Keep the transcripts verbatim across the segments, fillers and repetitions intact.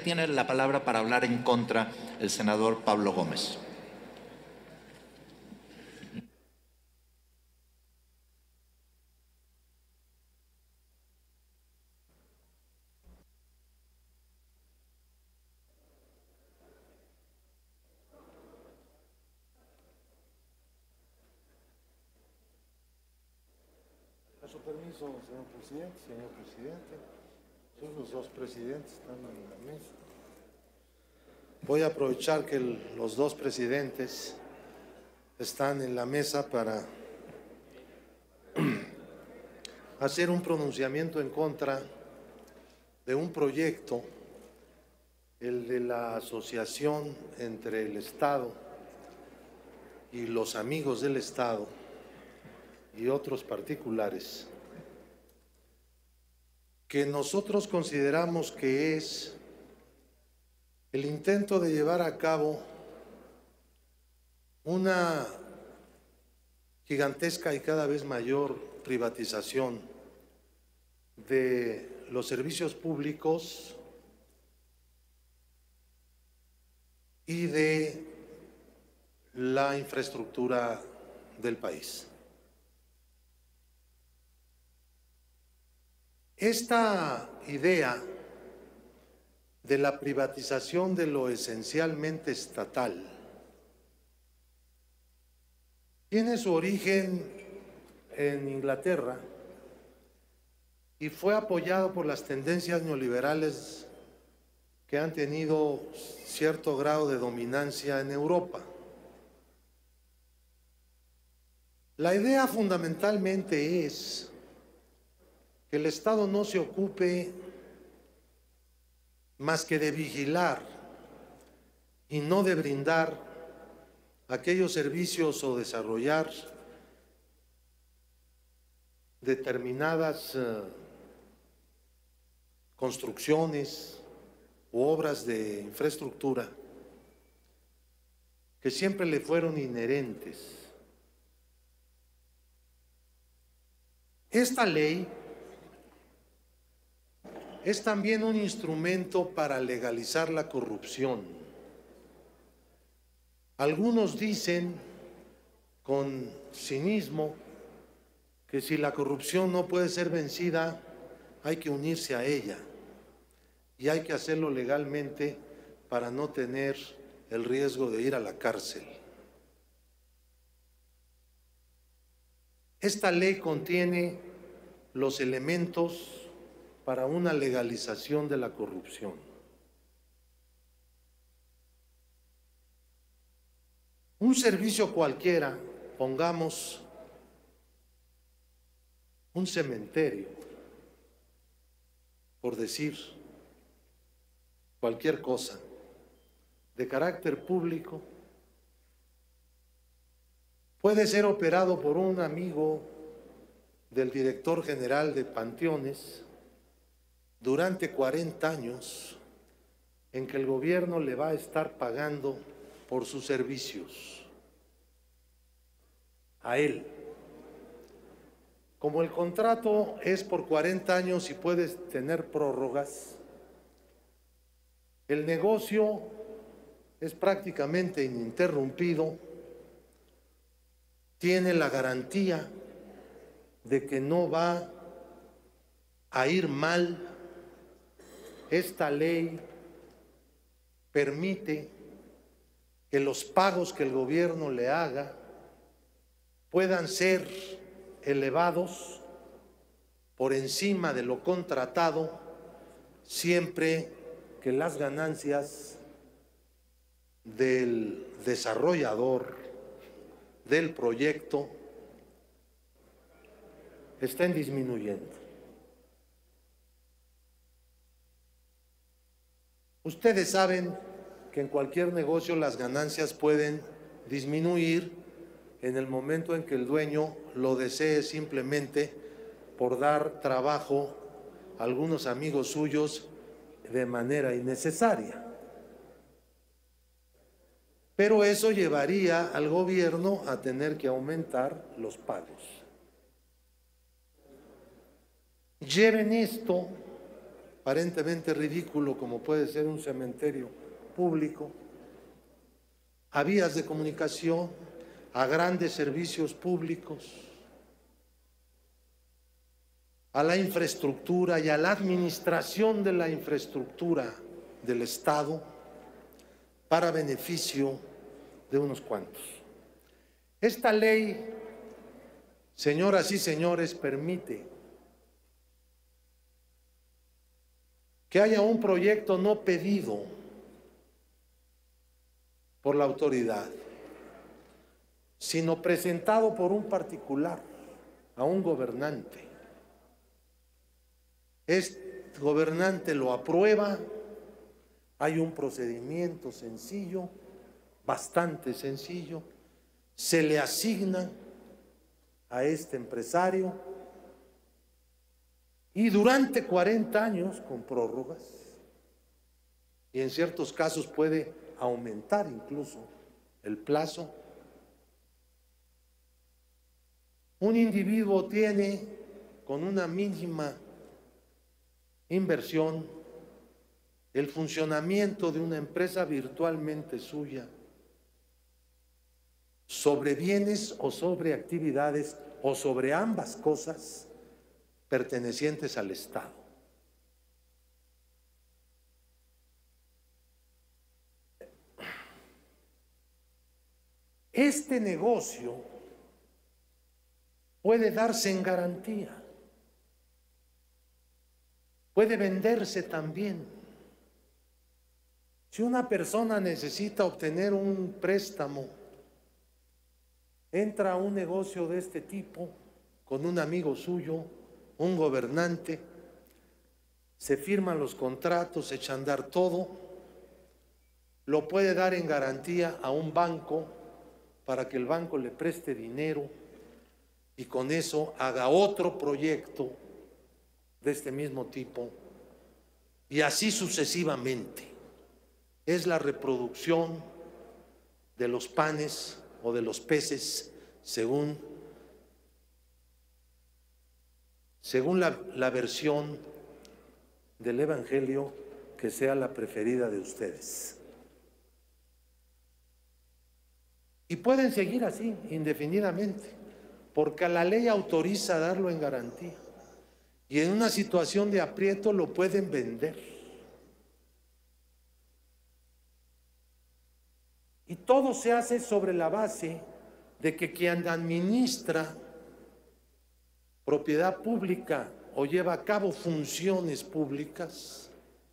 tiene la palabra para hablar en contra el senador Pablo Gómez. Con su permiso, señor presidente, señor presidente, son los dos presidentes están en la mesa. Voy a aprovechar que el, los dos presidentes están en la mesa para hacer un pronunciamiento en contra de un proyecto, el de la asociación entre el Estado y los amigos del Estado y otros particulares, que nosotros consideramos que es el intento de llevar a cabo una gigantesca y cada vez mayor privatización de los servicios públicos y de la infraestructura del país. Esta idea de la privatización de lo esencialmente estatal tiene su origen en Inglaterra y fue apoyado por las tendencias neoliberales que han tenido cierto grado de dominancia en Europa. La idea fundamentalmente es que el Estado no se ocupe más que de vigilar y no de brindar aquellos servicios o desarrollar determinadas uh, construcciones u obras de infraestructura que siempre le fueron inherentes. Esta ley es también un instrumento para legalizar la corrupción. Algunos dicen con cinismo que si la corrupción no puede ser vencida, hay que unirse a ella y hay que hacerlo legalmente para no tener el riesgo de ir a la cárcel. Esta ley contiene los elementos para una legalización de la corrupción. Un servicio cualquiera, pongamos un cementerio, por decir cualquier cosa, de carácter público, puede ser operado por un amigo del director general de Panteones durante cuarenta años en que el gobierno le va a estar pagando por sus servicios a él. Como el contrato es por cuarenta años y puedes tener prórrogas, el negocio es prácticamente ininterrumpido, tiene la garantía de que no va a ir mal. Esta ley permite que los pagos que el gobierno le haga puedan ser elevados por encima de lo contratado, siempre que las ganancias del desarrollador del proyecto estén disminuyendo. Ustedes saben que en cualquier negocio las ganancias pueden disminuir en el momento en que el dueño lo desee simplemente por dar trabajo a algunos amigos suyos de manera innecesaria. Pero eso llevaría al gobierno a tener que aumentar los pagos. Lleven esto aparentemente ridículo como puede ser un cementerio público, a vías de comunicación, a grandes servicios públicos, a la infraestructura y a la administración de la infraestructura del Estado para beneficio de unos cuantos. Esta ley, señoras y señores, permite que haya un proyecto no pedido por la autoridad, sino presentado por un particular a un gobernante. Este gobernante lo aprueba, hay un procedimiento sencillo, bastante sencillo, se le asigna a este empresario y durante cuarenta años con prórrogas, y en ciertos casos puede aumentar incluso el plazo, un individuo tiene con una mínima inversión el funcionamiento de una empresa virtualmente suya sobre bienes o sobre actividades o sobre ambas cosas pertenecientes al Estado. Este negocio puede darse en garantía, puede venderse también. Si una persona necesita obtener un préstamo, entra a un negocio de este tipo con un amigo suyo, un gobernante, se firman los contratos, se echa a andar todo, lo puede dar en garantía a un banco para que el banco le preste dinero y con eso haga otro proyecto de este mismo tipo y así sucesivamente. Es la reproducción de los panes o de los peces según, según la, la versión del Evangelio que sea la preferida de ustedes. Y pueden seguir así indefinidamente, porque la ley autoriza darlo en garantía. Y en una situación de aprieto lo pueden vender. Y todo se hace sobre la base de que quien administra propiedad pública o lleva a cabo funciones públicas,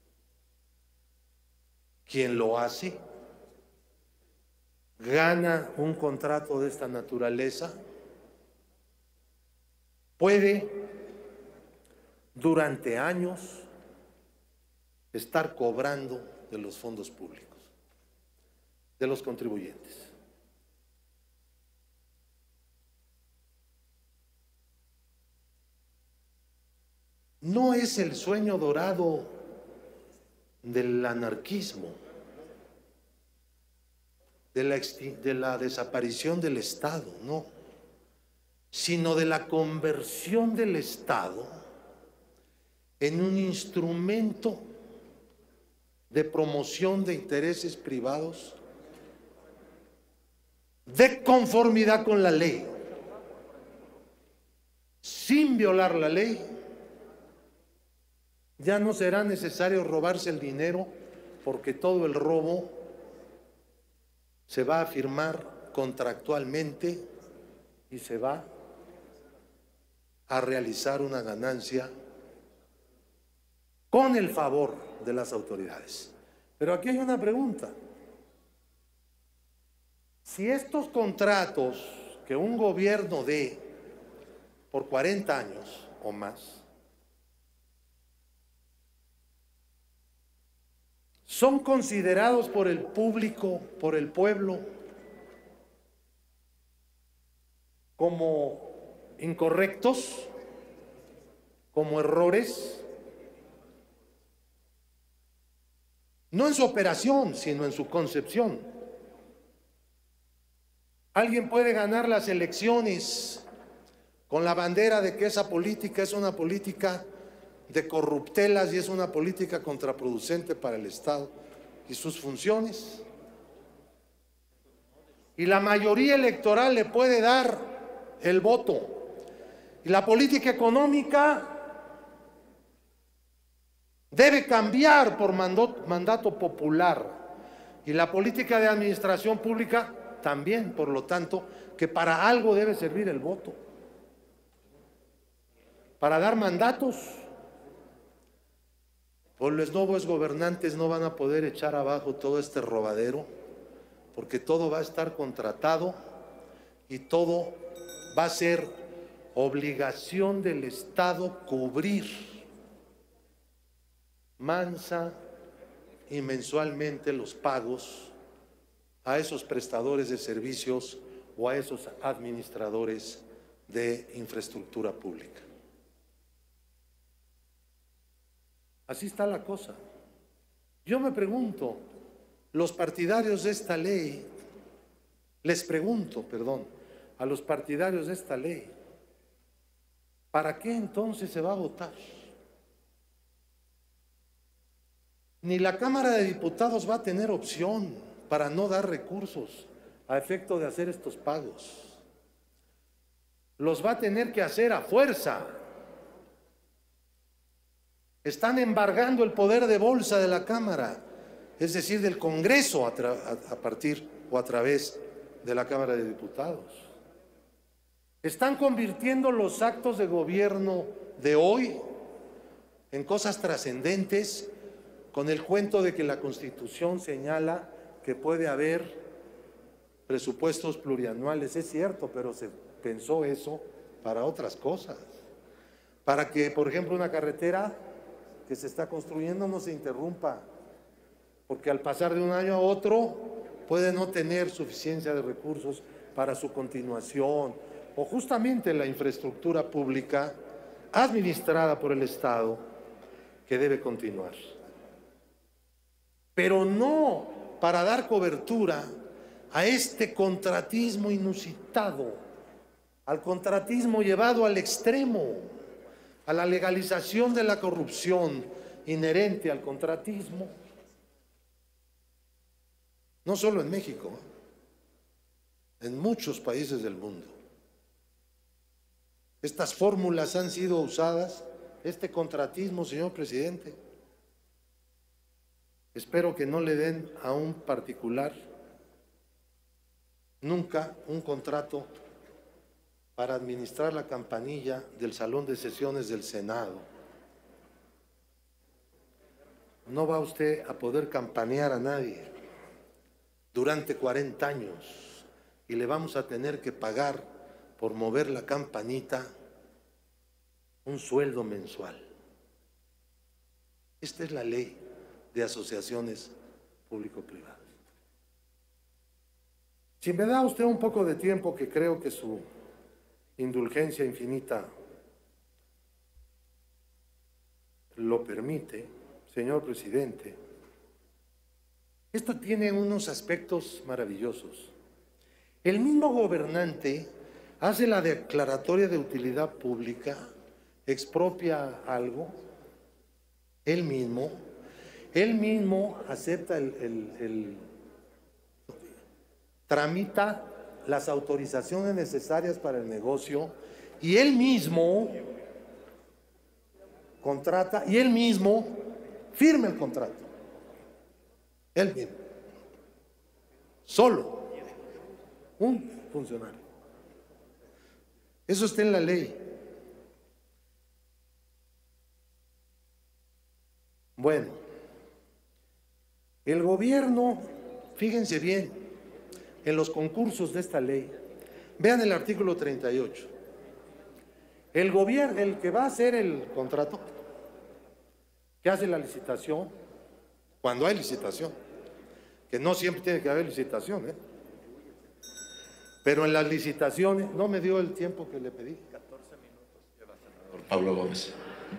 quien lo hace, gana un contrato de esta naturaleza, puede durante años estar cobrando de los fondos públicos, de los contribuyentes. No es el sueño dorado del anarquismo, de la, de la desaparición del Estado, no, sino de la conversión del Estado en un instrumento de promoción de intereses privados de conformidad con la ley, sin violar la ley. Ya no será necesario robarse el dinero porque todo el robo se va a firmar contractualmente y se va a realizar una ganancia con el favor de las autoridades. Pero aquí hay una pregunta. Si estos contratos que un gobierno dé por cuarenta años o más son considerados por el público, por el pueblo, como incorrectos, como errores, no en su operación, sino en su concepción. Alguien puede ganar las elecciones con la bandera de que esa política es una política de corruptelas y es una política contraproducente para el Estado y sus funciones. Y la mayoría electoral le puede dar el voto. Y la política económica debe cambiar por mandato popular. Y la política de administración pública también, por lo tanto, que para algo debe servir el voto. Para dar mandatos. Pues los nuevos gobernantes no van a poder echar abajo todo este robadero, porque todo va a estar contratado y todo va a ser obligación del Estado cubrir mansa y mensualmente los pagos a esos prestadores de servicios o a esos administradores de infraestructura pública. Así está la cosa. Yo me pregunto, los partidarios de esta ley, les pregunto, perdón, a los partidarios de esta ley, ¿para qué entonces se va a votar? Ni la Cámara de Diputados va a tener opción para no dar recursos a efecto de hacer estos pagos. Los va a tener que hacer a fuerza. Están embargando el poder de bolsa de la Cámara, es decir, del Congreso a, a, a partir o a través de la Cámara de Diputados. Están convirtiendo los actos de gobierno de hoy en cosas trascendentes con el cuento de que la Constitución señala que puede haber presupuestos plurianuales. Es cierto, pero se pensó eso para otras cosas. Para que, por ejemplo, una carretera que se está construyendo no se interrumpa, porque al pasar de un año a otro puede no tener suficiencia de recursos para su continuación, o justamente la infraestructura pública administrada por el Estado que debe continuar. Pero no para dar cobertura a este contratismo inusitado, al contratismo llevado al extremo, a la legalización de la corrupción inherente al contratismo. No solo en México, en muchos países del mundo. Estas fórmulas han sido usadas, este contratismo, señor presidente. Espero que no le den a un particular nunca un contrato para administrar la campanilla del Salón de Sesiones del Senado. No va usted a poder campanear a nadie durante cuarenta años y le vamos a tener que pagar por mover la campanita un sueldo mensual. Esta es la ley de asociaciones público-privadas. Si me da usted un poco de tiempo, que creo que su indulgencia infinita lo permite, señor presidente, esto tiene unos aspectos maravillosos. El mismo gobernante hace la declaratoria de utilidad pública, expropia algo, él mismo, él mismo acepta el, el, el tramita las autorizaciones necesarias para el negocio y él mismo contrata y él mismo firma el contrato. Él mismo. Solo. Un funcionario. Eso está en la ley. Bueno, el gobierno, fíjense bien, en los concursos de esta ley, vean el artículo treinta y ocho. El gobierno, el que va a hacer el contrato, que hace la licitación, cuando hay licitación, que no siempre tiene que haber licitación, ¿eh? Pero en las licitaciones, no me dio el tiempo que le pedí. catorce minutos lleva, senador Pablo Gómez.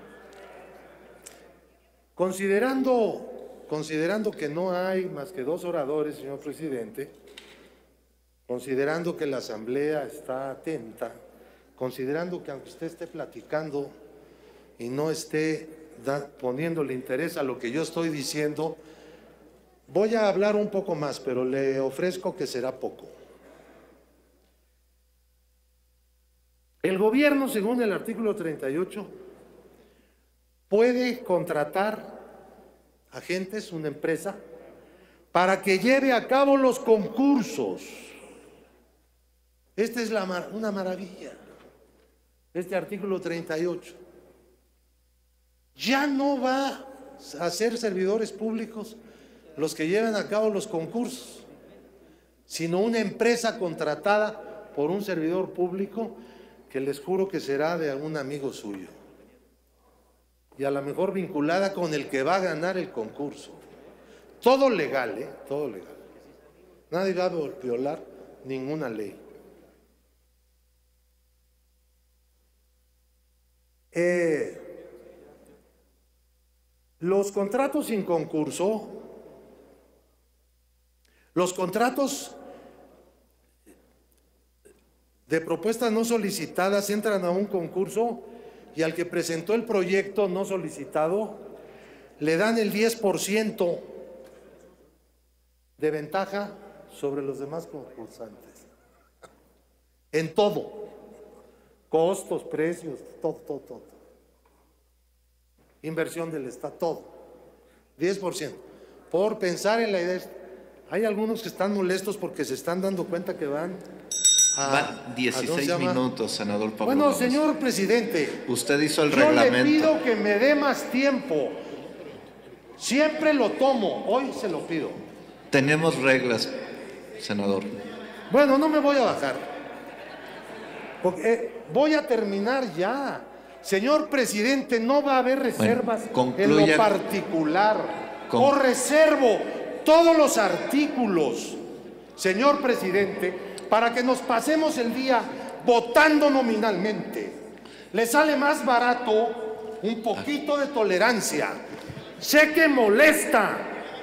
Considerando, considerando que no hay más que dos oradores, señor presidente, considerando que la Asamblea está atenta, considerando que aunque usted esté platicando y no esté da, poniéndole interés a lo que yo estoy diciendo, voy a hablar un poco más, pero le ofrezco que será poco. El gobierno, según el artículo treinta y ocho, puede contratar agentes, una empresa, para que lleve a cabo los concursos. Esta es la, una maravilla, este artículo treinta y ocho. Ya no va a ser servidores públicos los que lleven a cabo los concursos, sino una empresa contratada por un servidor público que les juro que será de algún amigo suyo y a lo mejor vinculada con el que va a ganar el concurso. Todo legal, ¿eh? Todo legal. Nadie va a violar ninguna ley. Eh, los contratos sin concurso, los contratos de propuestas no solicitadas entran a un concurso y al que presentó el proyecto no solicitado le dan el diez por ciento de ventaja sobre los demás concursantes. En todo. Costos, precios, todo, todo, todo. Inversión del Estado, todo. diez por ciento. Por pensar en la idea. Hay algunos que están molestos porque se están dando cuenta que van a... Van dieciséis minutos, senador Pablo Bueno, Gómez. señor presidente. Usted hizo el yo reglamento. Yo le pido que me dé más tiempo. Siempre lo tomo. Hoy se lo pido. Tenemos reglas, senador. Bueno, no me voy a bajar. Porque, eh, voy a terminar ya. Señor presidente, no va a haber reservas bueno, en lo particular. Con... O reservo todos los artículos, señor presidente, para que nos pasemos el día votando nominalmente. Le sale más barato un poquito de tolerancia. Sé que molesta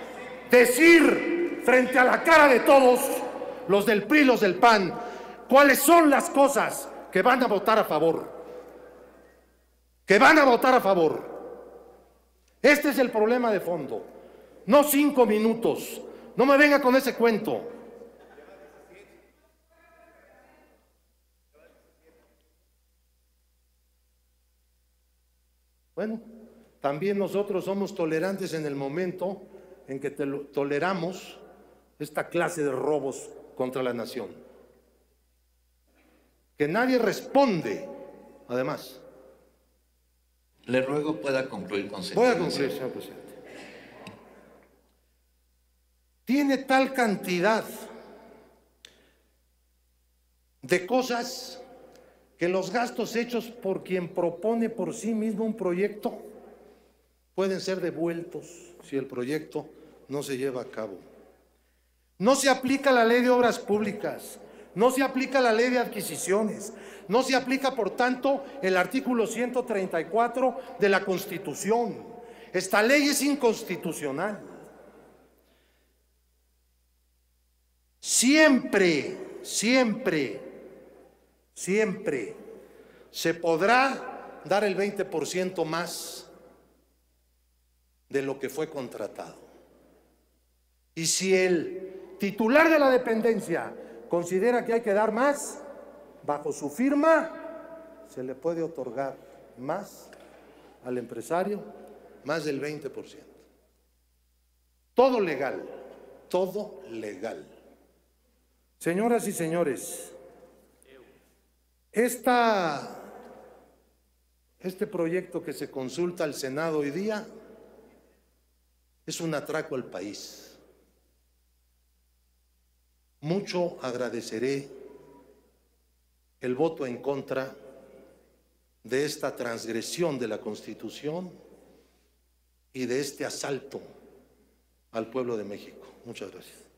decir frente a la cara de todos, los del P R I, los del P A N, cuáles son las cosas que van a votar a favor. Que van a votar a favor. Este es el problema de fondo. No cinco minutos. No me venga con ese cuento. Bueno, también nosotros somos tolerantes en el momento en que toleramos esta clase de robos contra la nación. Que nadie responde, además. Le ruego pueda concluir con Voy a concluir, señor presidente. Tiene tal cantidad de cosas que los gastos hechos por quien propone por sí mismo un proyecto pueden ser devueltos si el proyecto no se lleva a cabo. No se aplica la ley de obras públicas, no se aplica la ley de adquisiciones, no se aplica, por tanto, el artículo ciento treinta y cuatro de la Constitución. Esta ley es inconstitucional. Siempre, siempre, siempre se podrá dar el veinte por ciento más de lo que fue contratado. Y si el titular de la dependencia considera que hay que dar más, bajo su firma se le puede otorgar más al empresario, más del veinte por ciento. Todo legal, todo legal. Señoras y señores, esta, este proyecto que se consulta al Senado hoy día es un atraco al país. Mucho agradeceré el voto en contra de esta transgresión de la Constitución y de este asalto al pueblo de México. Muchas gracias.